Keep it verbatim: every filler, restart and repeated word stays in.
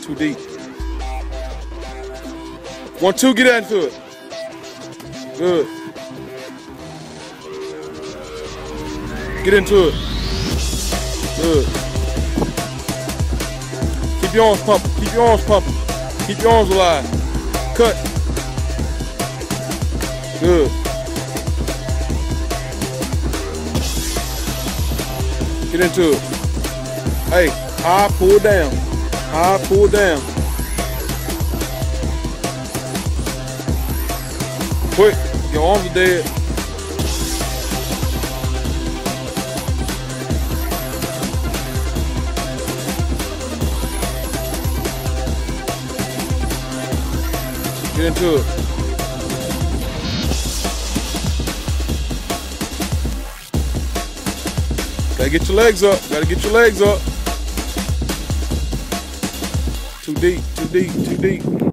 Too deep. One, two, get into it. Good. Get into it. Good. Keep your arms pumping. Keep your arms pumping. Keep your arms alive. Cut. Good. Get into it. Hey, high, pull down. High, pull down. Quick. Your arms are dead. Get into it. Gotta get your legs up. Gotta get your legs up. Too deep, too deep, too deep.